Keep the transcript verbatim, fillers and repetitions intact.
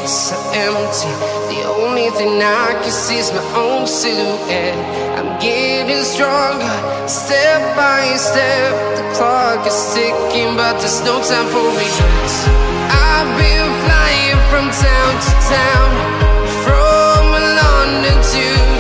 space so empty. The only thing I can see is my own silhouette. I'm getting stronger, step by step. The clock is ticking, but there's no time for regrets. I've been flying from town to town, from London to